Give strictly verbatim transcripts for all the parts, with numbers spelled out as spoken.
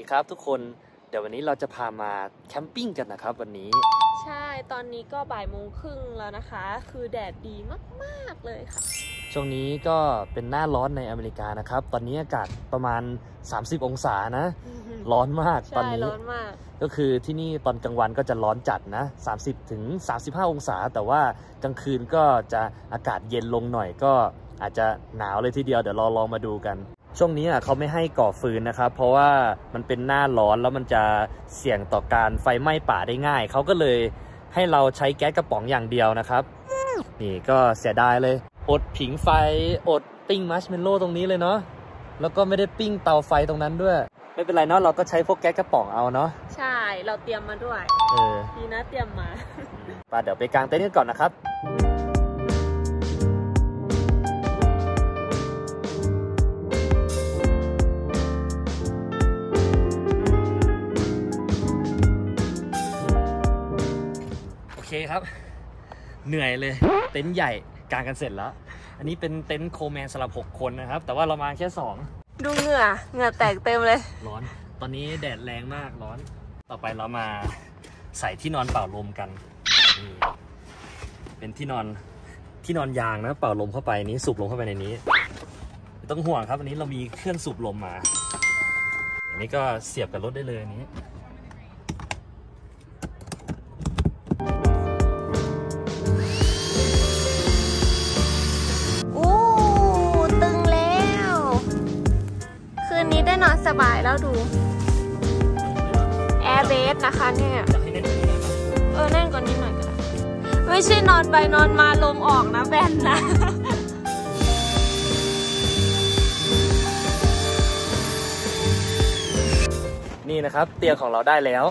ครับทุกคนเดี๋ยววันนี้เราจะพามาแคมปิ้งกันนะครับวันนี้ใช่ตอนนี้ก็บ่ายโมงครึ่งแล้วนะคะคือแดดดีมากๆเลยค่ะช่วงนี้ก็เป็นหน้าร้อนในอเมริกานะครับตอนนี้อากาศประมาณสามสิบองศานะร้อนมากตอนนี้ร้อนมากก็คือที่นี่ตอนกลางวันก็จะร้อนจัดนะสามสิบถึงสามสิบห้าองศาแต่ว่ากลางคืนก็จะอากาศเย็นลงหน่อยก็อาจจะหนาวเลยทีเดียวเดี๋ยวเราลองมาดูกันช่วงนี้อ่ะเขาไม่ให้ก่อฟืนนะครับเพราะว่ามันเป็นหน้าร้อนแล้วมันจะเสี่ยงต่อการไฟไหม้ป่าได้ง่ายเขาก็เลยให้เราใช้แก๊สกระป๋องอย่างเดียวนะครับนี่ก็เสียดายเลยอดผิงไฟอดปิ้งมัชเมลโล่ตรงนี้เลยเนาะแล้วก็ไม่ได้ปิ้งเตาไฟตรงนั้นด้วยไม่เป็นไรเนาะเราก็ใช้พวกแก๊สกระป๋องเอาเนาะใช่เราเตรียมมาด้วยเออดีนะเตรียมมาไปเดี๋ยวไปกางเต็นท์กันก่อนนะครับโอเคครับเหนื่อยเลยเต็นท์ใหญ่กางกันเสร็จแล้วอันนี้เป็นเต็นท์โคแมนสำหรับหกคนนะครับแต่ว่าเรามาแค่สองดูเหงื่อเหงื่อแตกเต็มเลยร้อนตอนนี้แดดแรงมากร้อนต่อไปเรามาใส่ที่นอนเป่าลมกันนี่เป็นที่นอนที่นอนยางนะเป่าลมเข้าไปนี้สูบลมเข้าไปในนี้ไม่ต้องห่วงครับอันนี้เรามีเครื่องสูบลมมาอันนี้ก็เสียบกับรถได้เลยอันนี้นอนสบายแล้วดูแอร์เบสนะคะเนี่ยเออแน่นกว่านี้หน่อยก็ได้ไม่ใช่นอนไปนอนมาลมออกนะแบนนะนี่นะครับเตียงของเราได้แล้ว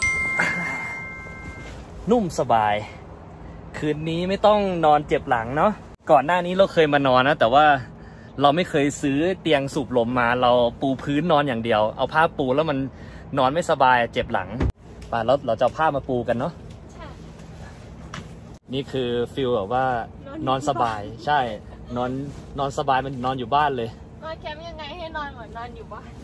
นุ่มสบายคืนนี้ไม่ต้องนอนเจ็บหลังเนาะก่อนหน้านี้เราเคยมานอนนะแต่ว่าเราไม่เคยซื้อเตียงสูบลมมาเราปูพื้นนอนอย่างเดียวเอาผ้าปูแล้วมันนอนไม่สบายเจ็บหลังป่ะแล้วเราจะเอาผ้ามาปูกันเนาะใช่นี่คือฟิลแบบว่านอนสบายใช่นอนนอนสบายมันนอนอยู่บ้านเลยนอนแคมป์ยังไงให้นอนเหมือนนอนอยู่บ้าน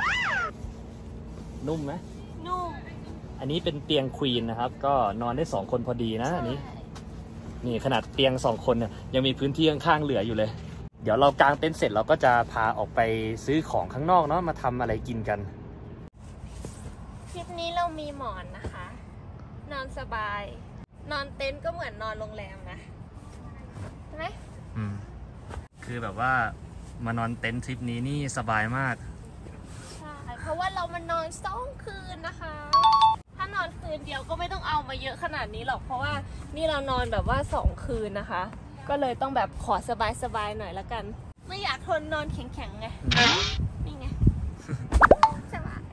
นุ่มไหมนุ่มอันนี้เป็นเตียงควีนนะครับก็นอนได้สองคนพอดีนะอันนี้นี่ขนาดเตียงสองคนเนี่ยยังมีพื้นที่ข้างๆเหลืออยู่เลยเดี๋ยวเรากางเต็นท์เสร็จเราก็จะพาออกไปซื้อของข้างนอกเนาะมาทำอะไรกินกันทริปนี้เรามีหมอนนะคะนอนสบายนอนเต็นท์ก็เหมือนนอนโรงแรมนะใช่ไหมอืมคือแบบว่ามานอนเต็นท์ทริปนี้นี่สบายมากใช่เพราะว่าเรามานอนสองคืนนะคะถ้านอนคืนเดียวก็ไม่ต้องเอามาเยอะขนาดนี้หรอกเพราะว่านี่เรานอนแบบว่าสองคืนนะคะก็เลยต้องแบบขอสบายๆหน่อยละกันไม่อยากทนนอนแข็งๆไงนี่ไงสบาย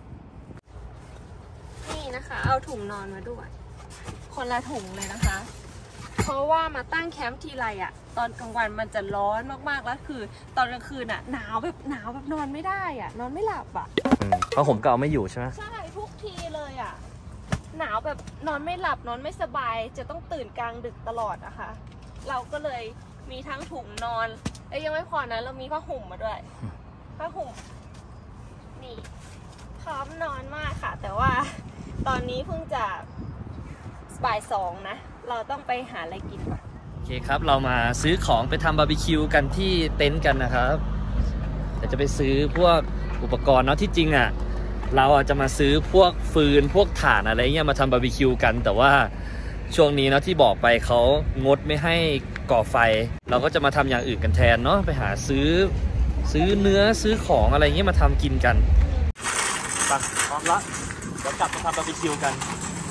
นี่นะคะเอาถุงนอนมาด้วยคนละถุงเลยนะคะเพราะว่ามาตั้งแคมป์ทีไรอะตอนกลางวันมันจะร้อนมากๆแล้วคือตอนกลางคืนอะหนาวแบบหนาวแบบนอนไม่ได้อะนอนไม่หลับอะเพราะผมก็เอาไม่อยู่ใช่ไหมใช่ทุกทีเลยอะหนาวแบบนอนไม่หลับนอนไม่สบายจะต้องตื่นกลางดึกตลอดนะคะเราก็เลยมีทั้งถุงนอนเอ้ยยังไม่พอนะเรามีผ้าห่มมาด้วยผ้าห่มนี่พร้อมนอนมากค่ะแต่ว่าตอนนี้เพิ่งจะบ่ายสองนะเราต้องไปหาอะไรกินก่อนโอเคครับเรามาซื้อของไปทำบาร์บีคิวกันที่เต็นท์กันนะครับแต่จะไปซื้อพวกอุปกรณ์เนาะที่จริงอ่ะเราอาจจะมาซื้อพวกฟืนพวกถ่านอะไรเงี้ยมาทำบาร์บีคิวกันแต่ว่าช่วงนี้เนาะที่บอกไปเขางดไม่ให้ก่อไฟเราก็จะมาทำอย่างอื่นกันแทนเนาะไปหาซื้อซื้อเนื้อซื้อของอะไรเงี้ยมาทำกินกันไปพร้อมละเดี๋ยวกลับมาทำบาร์บีคิวกัน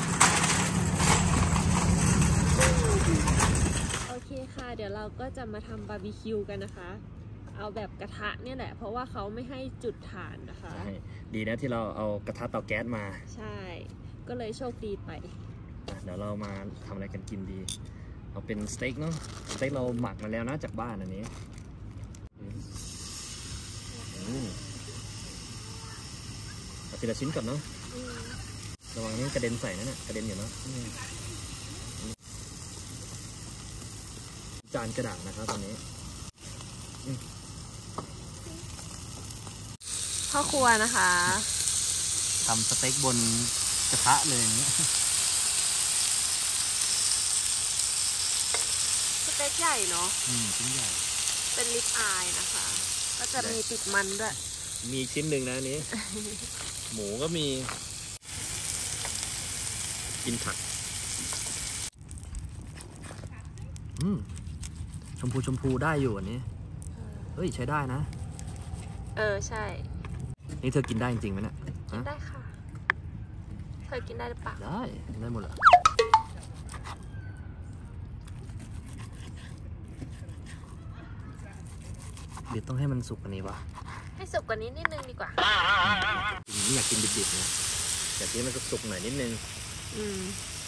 โอเคค่ะเดี๋ยวเราก็จะมาทำบาร์บีคิวกันนะคะเอาแบบกระทะเนี่ยแหละเพราะว่าเขาไม่ให้จุดถ่านนะคะดีนะที่เราเอากระทะเตาแก๊สมาใช่ก็เลยโชคดีไปเดี๋ยวเรามาทำอะไรกันกินดีเอาเป็นสเต็กเนาะสเต็กเราหมักมาแล้วนะจากบ้านอันนี้เอาทีละชิ้นก่อนเนาะระวังนี่กระเด็นใส่นั่นน่ะกระเด็นอยู่เนาะจานกระดาษนะครับตอนนี้พ่อครัวนะคะทำสเต็กบนกระทะเลยอย่างเงี้ยสเต็กใหญ่เนาะอืมชิ้นใหญ่เป็นลิปอายนะคะก็จะมีติดมันด้วยมีชิ้นหนึ่งนะนี้ หมูก็มีกินผักอืมชมพูชมพูได้อยู่อันนี้เฮ้ยใช้ได้นะเออใช่นี่เธอกินได้จริงไหมเนี่ยกินได้ค่ะเธอกินได้หรือเปล่าได้ได้หมดเลยเดี๋ยวต้องให้มันสุกกว่านี้วะให้สุกกว่านี้นิดนึงดีกว่าไม่อยากกินดิบๆนะอยากกินมันสุกๆหน่อยนิดนึงอืม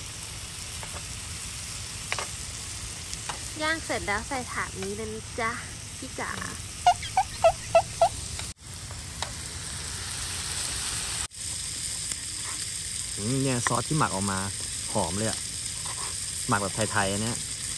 ย่างเสร็จแล้วใส่ถาดนี้เลยนะจ๊ะพี่จ๋าเนี่ยซอสที่หมักออกมาหอมเลยอะหมักแบบไทยๆอันเนี้ย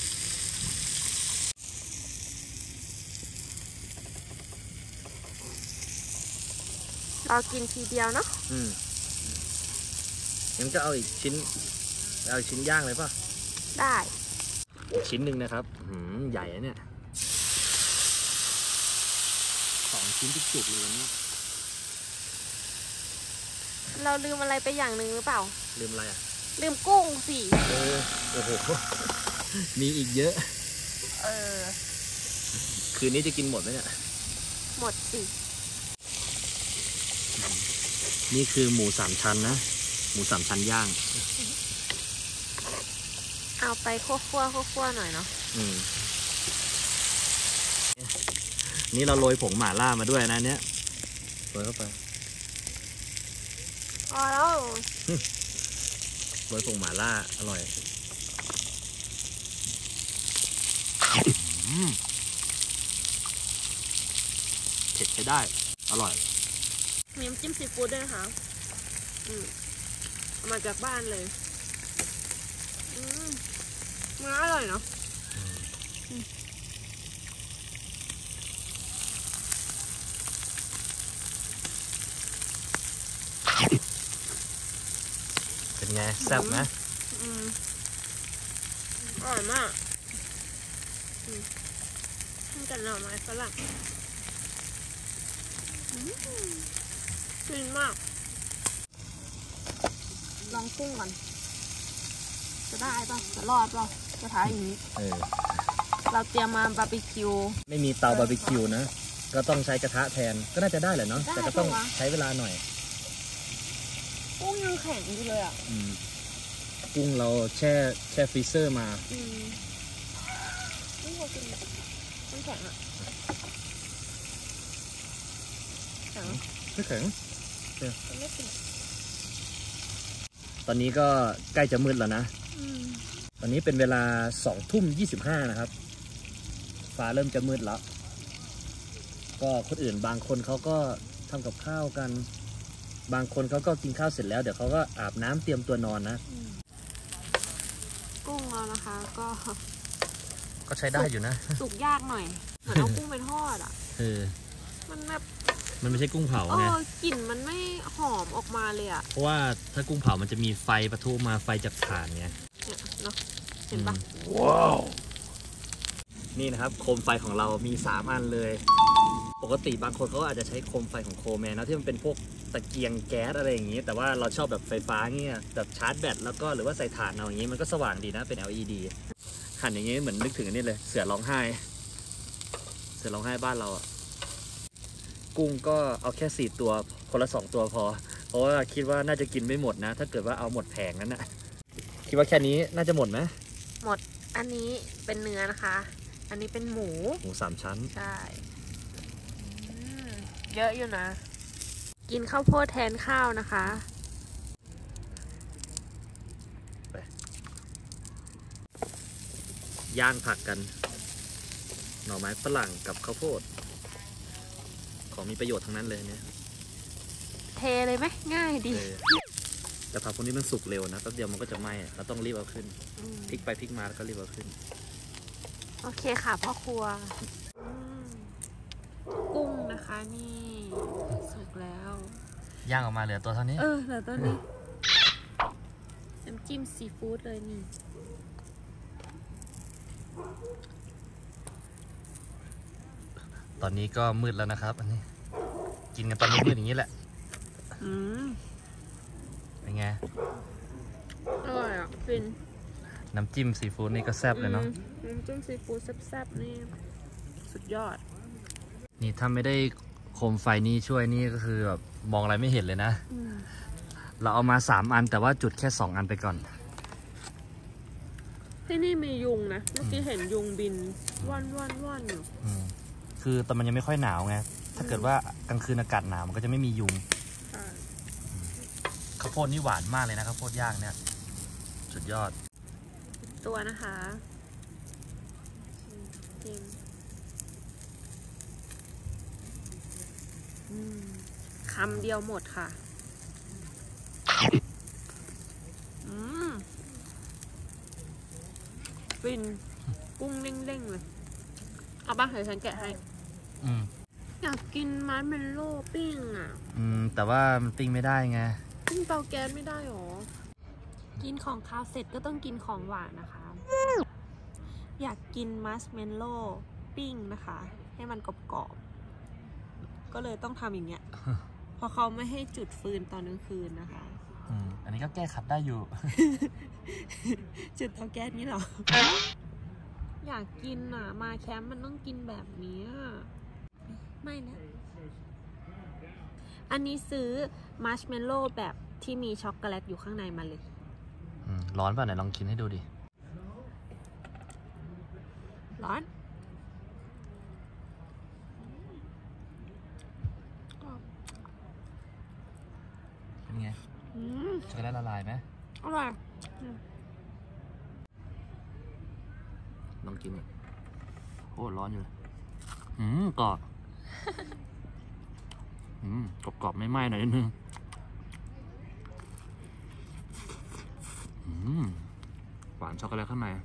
เรากินทีเดียวเนาะอืมยังจะเอาอีกชิ้นเอาชิ้นย่างเลยป่ะได้อีกชิ้นหนึ่งนะครับหืมใหญ่เนี่ยสองชิ้นจุกๆเลยเนี่ยเราลืมอะไรไปอย่างหนึ่งหรือเปล่าลืมอะไรอ่ะลืมกุ้งสิเออโอ้โหมีอีกเยอะเออคืนนี้จะกินหมดไหมเนี่ยหมดสินี่คือหมูสามชั้นนะหมูสามชั้นย่างเอาไปคั่วคั่วคั่วหน่อยเนาะอืมนี่เราโรยผงหม่าล่ามาด้วยนะเนี้ยโรยเข้าไปอ๋อแล้วโรยผงหม่าล่าอร่อยเผ็ดใช้ได้อร่อยมีน้ำจิ้มซีฟู้ดด้วยนะคะอืมมาจากบ้านเลยอืมมันอร่อยเนาะเป็นไงแซ่บไหมอืมอร่อยมากอืมขึ้นกับหน่อไม้ฝรั่งฟินมากลองกุ้งก่อนจะได้ป่ะจะรอดป่ะจะท้ายอย่างนี้เออเราเตรียมมาบาร์บีคิวไม่มีเตาบาร์บีคิวนะก็ต้องใช้กระทะแทนก็น่าจะได้แหละเนาะแต่ก็ต้องใช้เวลาหน่อยกุ้งยังแข็งอยู่เลยอ่ะกุ้งเราแช่แช่ฟรีเซอร์มาอืมกุ้งเรากินมันแข็งอ่ะไม่แข็งตอนนี้ก็ใกล้จะมืดแล้วนะตอนนี้เป็นเวลาสองทุ่มยี่สิบห้านะครับฟ้าเริ่มจะมืดแล้วก็คนอื่นบางคนเขาก็ทำกับข้าวกันบางคนเขาก็กินข้าวเสร็จแล้วเดี๋ยวเขาก็อาบน้ำเตรียมตัวนอนนะกุ้งเรานะคะก็ก็ใช้ได้อยู่นะสุกยากหน่อยเหมือนเอากุ้งไปทอดอ่ะเออมันแบบมันไม่ใช่กุ้งเผาไงกลิ่นมันไม่หอมออกมาเลยอ่ะเพราะว่าถ้ากุ้งเผามันจะมีไฟปะทุมาไฟจากถ่านไงเนาะเห็นปะว้าวนี่นะครับโคมไฟของเรามีสามอันเลยปกติบางคนเขาอาจจะใช้โคมไฟของโคแมนนะที่มันเป็นพวกตะเกียงแก๊สอะไรอย่างนี้แต่ว่าเราชอบแบบไฟฟ้าเงี้ยแบบชาร์จแบตแล้วก็หรือว่าใส่ถ่านเอาอย่างนี้มันก็สว่างดีนะเป็น แอล อี ดี หันอย่างนี้เหมือนนึกถึงอันนี้เลยเสือร้องไห้เสือร้องไห้บ้านเราอะกุ้งก็เอาแค่สี่ตัวคนละสองตัวพอเพราะว่าคิดว่าน่าจะกินไม่หมดนะถ้าเกิดว่าเอาหมดแผงนั้นนะคิดว่าแค่นี้น่าจะหมดไหมหมดอันนี้เป็นเนื้อนะคะอันนี้เป็นหมูหมูสามชั้นใช่เยอะอยู่นะกินข้าวโพดแทนข้าวนะคะย่างผักกันหน่อไม้ฝรั่งกับข้าวโพดของมีประโยชน์ทั้งนั้นเลยเนี่ยเทเลยไหมง่ายดีแต่ผักพวกนี้มันสุกเร็วนะแป๊บเดียวมันก็จะไหม้เราต้องรีบเอาขึ้นพลิกไปพลิกมาแล้วก็รีบเอาขึ้นโอเคค่ะพ่อครัวกุ้งนะคะนี่สุกแล้วย่างออกมาเหลือตัวเท่านี้เออเหลือตัวนี้น้ำจิ้มซีฟู้ดเลยนี่ตอนนี้ก็มืดแล้วนะครับอันนี้กินกันตอนนี้มืดอย่างนี้แหละอืมเป็นไงอร่อยอ่ะฟินน้ำจิ้มซีฟู้ดนี่ก็แซ่บเลยเนาะน้ำจิ้มซีฟู้ดแซ่บๆนี่สุดยอดนี่ถ้าไม่ได้โคมไฟนี่ช่วยนี่ก็คือแบบมองอะไรไม่เห็นเลยนะเราเอามาสามอันแต่ว่าจุดแค่สองอันไปก่อนที่นี่มียุงนะเมื่อกี้เห็นยุงบินว่อนว่อนว่อนอยู่คือตอนมันยังไม่ค่อยหนาวไงถ้าเกิดว่ากลางคืนอากาศหนาวมันก็จะไม่มียุงข้าวโพดนี่หวานมากเลยนะข้าวโพดย่างเนี่ยสุดยอดตัวนะคะจริงคำเดียวหมดค่ะอืมฟินกุ้งเด้งๆเลยเอาบ้างเดี๋ยวฉันแกะให้อยากกินมัสเมลโล่ปิ้งอ่ะอืมแต่ว่ามันปิ้งไม่ได้ไงปิ้งเตาแก๊สไม่ได้หรอกินของคาวเสร็จก็ต้องกินของหวานนะคะอยากกินมัสเมลโล่ปิ้งนะคะให้มันกรอบๆก็เลยต้องทำอย่างเงี้ยเพราะเขาไม่ให้จุดฟืนตอนกลางคืนนะคะอืมอันนี้ก็แก้ขัดได้อยู่จุดเตาแก๊สนี่หรอ อยากกินอ่ะมาแคมป์มันต้องกินแบบนี้ไม่นะอันนี้ซื้อมัชเมลโล่แบบที่มีช็อกโกแลตอยู่ข้างในมาเลยร้อนป่ะไหนลองกินให้ดูดิร้อนเป็นไงช็อกโกแลตละลายไหมอร่อยลองกินโอ้ร้อนอยู่อืมกรอบอืมกรอบๆไม่ไหม้หน่อยนิดนึงอืมหวานช็อกโกแลตข้างใน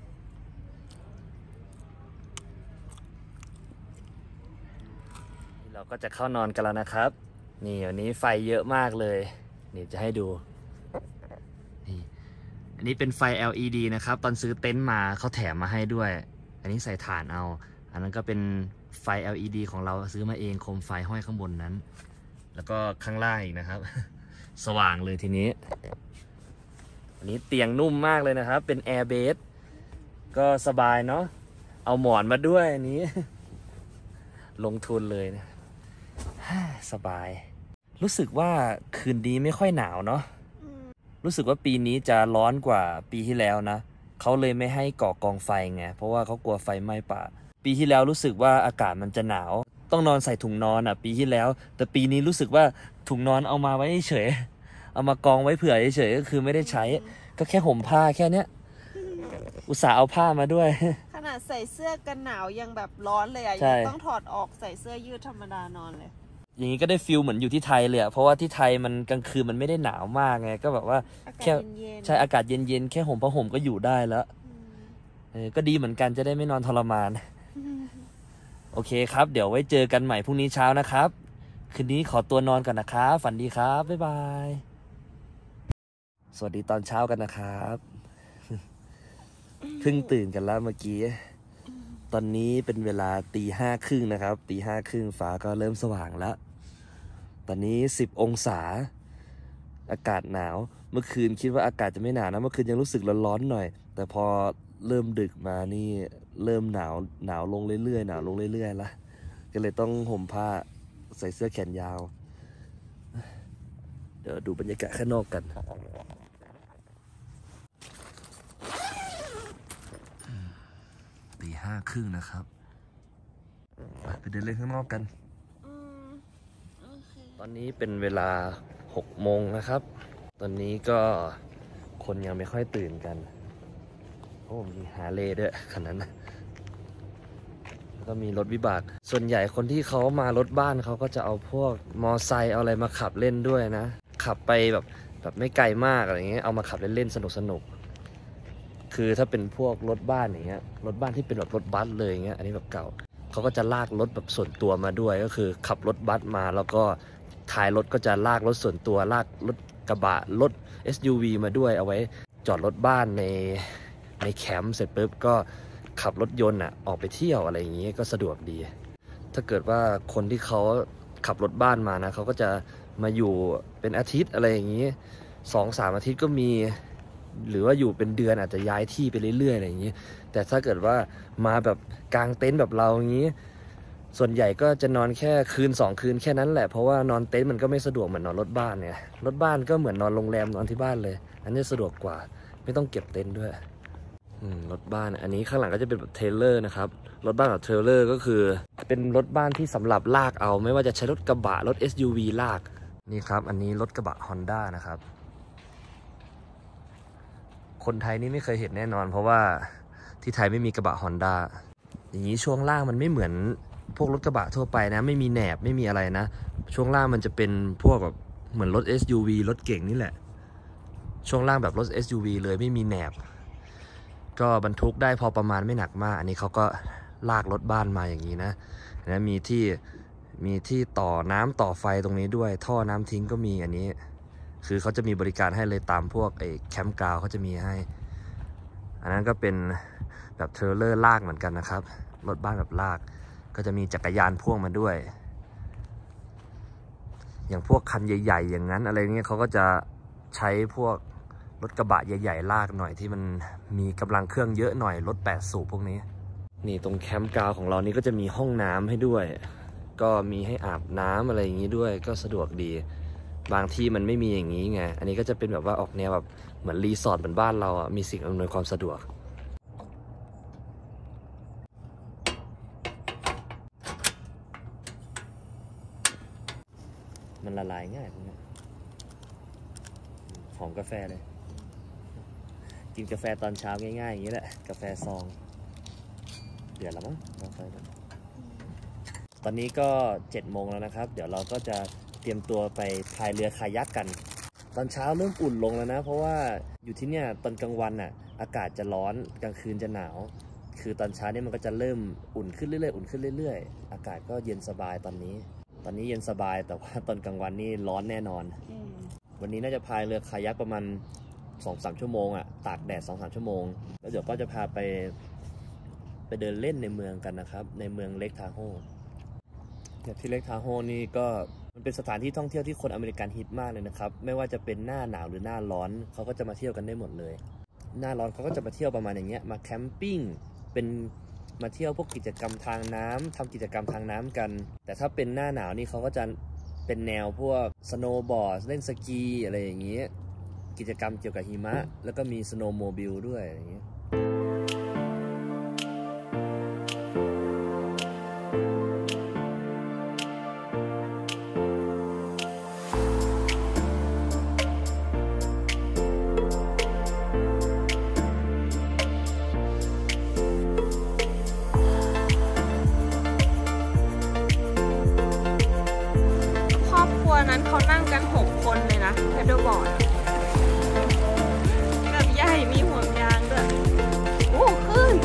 เราก็จะเข้านอนกันแล้วนะครับนี่วันนี้ไฟเยอะมากเลยนี่จะให้ดูนี่อันนี้เป็นไฟ แอล อี ดี นะครับตอนซื้อเต็นท์มาเขาแถมมาให้ด้วยอันนี้ใส่ถ่านเอาอันนั้นก็เป็นไฟ แอล อี ดี ของเราซื้อมาเองโคมไฟห้อยข้างบนนั้นแล้วก็ข้างล่างอีกนะครับสว่างเลยทีนี้อันนี้เตียงนุ่มมากเลยนะครับเป็นแอร์เบสก็สบายเนาะเอาหมอนมาด้วยอันนี้ลงทุนเลยนะสบายรู้สึกว่าคืนนี้ไม่ค่อยหนาวเนาะรู้สึกว่าปีนี้จะร้อนกว่าปีที่แล้วนะเขาเลยไม่ให้ก่อกองไฟไงเพราะว่าเขากลัวไฟไหม้ป่าปีที่แล้วรู้สึกว่าอากาศมันจะหนาวต้องนอนใส่ถุงนอนอ่ะปีที่แล้วแต่ปีนี้รู้สึกว่าถุงนอนเอามาไว้เฉยเอามากองไว้เผื่อเฉยก็คือไม่ได้ใช้ก็แค่ห่มผ้าแค่เนี้ยอุตส่าห์เอาผ้ามาด้วยขนาดใส่เสื้อกันหนาวยังแบบร้อนเลยอ่ะยังต้องถอดออกใส่เสื้อยืดธรรมดานอนเลยอย่างนี้ก็ได้ฟิลเหมือนอยู่ที่ไทยเลยอ่ะเพราะว่าที่ไทยมันกลางคืนมันไม่ได้หนาวมากไงก็แบบว่าแค่ใช่อากาศเย็นๆแค่ห่มผ้าห่มก็อยู่ได้แล้วเออก็ดีเหมือนกันจะได้ไม่นอนทรมานโอเคครับเดี๋ยวไว้เจอกันใหม่พรุ่งนี้เช้านะครับคืนนี้ขอตัวนอนก่อนนะครับฝันดีครับบ๊ายบายสวัสดีตอนเช้ากันนะครับเพิ่งตื่นกันแล้วเมื่อกี้ตอนนี้เป็นเวลาตีห้าครึ่งนะครับตีห้าครึ่งฟ้าก็เริ่มสว่างแล้วตอนนี้สิบองศาอากาศหนาวเมื่อคืนคิดว่าอากาศจะไม่หนาวนะเมื่อคืนยังรู้สึกร้อนๆหน่อยแต่พอเริ่มดึกมานี่เริ่มหนาวหนาวลงเรื่อยๆหนาวลงเรื่อยๆละก็เลยต้องห่มผ้าใส่เสื้อแขนยาวเดี๋ยวดูบรรยากาศข้างนอกกันตีห้าครึ่งนะครับไปเดินเล่นข้างนอกกันตอนนี้เป็นเวลาหกโมงนะครับตอนนี้ก็คนยังไม่ค่อยตื่นกันโอ้มีฮาร์เลย์ด้วยขนาดนั้นแล้วก็มีรถวิบากส่วนใหญ่คนที่เขามารถบ้านเขาก็จะเอาพวกมอไซค์เอาอะไรมาขับเล่นด้วยนะขับไปแบบแบบไม่ไกลมากอะไรเงี้ยเอามาขับเล่นๆสนุกๆคือถ้าเป็นพวกรถบ้านอย่างเงี้ยรถบ้านที่เป็นแบบรถบัสเลยอย่างเงี้ยอันนี้แบบเก่าเขาก็จะลากรถแบบส่วนตัวมาด้วยก็คือขับรถบัสมาแล้วก็ท้ายรถก็จะลากรถส่วนตัวลากรถกระบะรถ เอส ยู วี มาด้วยเอาไว้จอดรถบ้านในในแคมป์เสร็จปุ๊บก็ขับรถยนต์อ่ะออกไปเที่ยวอะไรอย่างนี้ก็สะดวกดีถ้าเกิดว่าคนที่เขาขับรถบ้านมานะเขาก็จะมาอยู่เป็นอาทิตย์อะไรอย่างนี้สองสามอาทิตย์ก็มีหรือว่าอยู่เป็นเดือนอาจจะย้ายที่ไปเรื่อยๆอะไรอย่างนี้แต่ถ้าเกิดว่ามาแบบกางเต็นท์แบบเราอย่างนี้ส่วนใหญ่ก็จะนอนแค่คืนสองคืนแค่นั้นแหละเพราะว่านอนเต็นท์มันก็ไม่สะดวกเหมือนนอนรถบ้านเนี่ยรถบ้านก็เหมือนนอนโรงแรมนอนที่บ้านเลยอันนี้สะดวกกว่าไม่ต้องเก็บเต็นท์ด้วยรถบ้านอันนี้ข้างหลังก็จะเป็นแบบเทรลเลอร์นะครับรถบ้านแบบเทรลเลอร์ก็คือเป็นรถบ้านที่สำหรับลากเอาไม่ว่าจะใช้รถกระบะรถ เอส ยู วี ลากนี่ครับอันนี้รถกระบะ Honda นะครับคนไทยนี่ไม่เคยเห็นแน่นอนเพราะว่าที่ไทยไม่มีกระบะ Honda อย่างนี้ช่วงล่างมันไม่เหมือนพวกรถกระบะทั่วไปนะไม่มีแหนบไม่มีอะไรนะช่วงล่างมันจะเป็นพวกแบบเหมือนรถ เอส ยู วี รถเก่งนี่แหละช่วงล่างแบบรถ เอส ยู วี เลยไม่มีแหนบก็บรรทุกได้พอประมาณไม่หนักมากอันนี้เขาก็ลากรถบ้านมาอย่างนี้นะนะมีที่มีที่ต่อน้ำต่อไฟตรงนี้ด้วยท่อน้ำทิ้งก็มีอันนี้คือเขาจะมีบริการให้เลยตามพวกไอ้แคมป์กราวเขาจะมีให้อันนั้นก็เป็นแบบเทรลเลอร์ลากเหมือนกันนะครับรถบ้านแบบลากก็จะมีจักรยานพ่วงมาด้วยอย่างพวกคันใหญ่ๆอย่างนั้นอะไรเงี้ยเขาก็จะใช้พวกรถกระบะใหญ่ๆลากหน่อยที่มันมีกำลังเครื่องเยอะหน่อยรถแปดสูบพวกนี้นี่ตรงแคมป์กราวของเรานี่ก็จะมีห้องน้ำให้ด้วยก็มีให้อาบน้ำอะไรอย่างนี้ด้วยก็สะดวกดีบางที่มันไม่มีอย่างนี้ไงอันนี้ก็จะเป็นแบบว่าออกแนวแบบเหมือนรีสอร์ทเหมือนบ้านเราอ่ะมีสิ่งอำนวยความสะดวกมันละลายง่ายพวกนี้หอมกาแฟเลยกินกาแฟตอนเช้าง่ายๆอย่างนี้แหละกาแฟซองเดือดแล้วมั้งลองไฟกันตอนนี้ก็เจ็ดโมงแล้วนะครับเดี๋ยวเราก็จะเตรียมตัวไปพายเรือคายักกันตอนเช้าเริ่มอุ่นลงแล้วนะเพราะว่าอยู่ที่เนี่ยตอนกลางวันน่ะอากาศจะร้อนกลางคืนจะหนาวคือตอนเช้าเนี่ยมันก็จะเริ่มอุ่นขึ้นเรื่อยๆอุ่นขึ้นเรื่อยๆอากาศก็เย็นสบายตอนนี้ตอนนี้เย็นสบายแต่ว่าตอนกลางวันนี่ร้อนแน่นอนวันนี้น่าจะพายเรือคายักประมาณ สองถึงสาม ชั่วโมงอ่ะตากแดด สองถึงสาม ชั่วโมงแล้วเดี๋ยวก็จะพาไปไปเดินเล่นในเมืองกันนะครับในเมืองเลคทาโฮอย่างที่เลคทาโฮนี่ก็มันเป็นสถานที่ท่องเที่ยวที่คนอเมริกันฮิตมากเลยนะครับไม่ว่าจะเป็นหน้าหนาวหรือหน้าร้อนเขาก็จะมาเที่ยวกันได้หมดเลยหน้าร้อนเขาก็จะมาเที่ยวประมาณอย่างเงี้ยมาแคมปิ้งเป็นมาเที่ยวพวกกิจกรรมทางน้ำทำกิจกรรมทางน้ำกันแต่ถ้าเป็นหน้าหนาวนี่เขาก็จะเป็นแนวพวกสโนว์บอร์ดเล่นสกีอะไรอย่างเงี้ยกิจกรรมเกี่ยวกับหิมะแล้วก็มีสโนว์โมบิลด้วยอย่างเงี้ยนั้นเขานั่งกันหกคนเลยนะเพดเดิลบอร์ดแบบใหญ่มีห่วงยางด้วยโอ้ขึ้น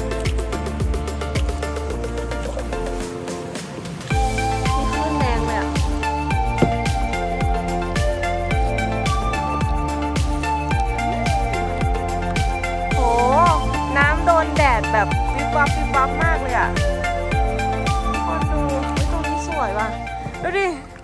มีขึ้นแรงเลยอ่ะโหน้ำโดนแดดแบบวิบวับวิบวับมากเลยอ่ะคนดูตรงนี้สวยว่ะดูดิ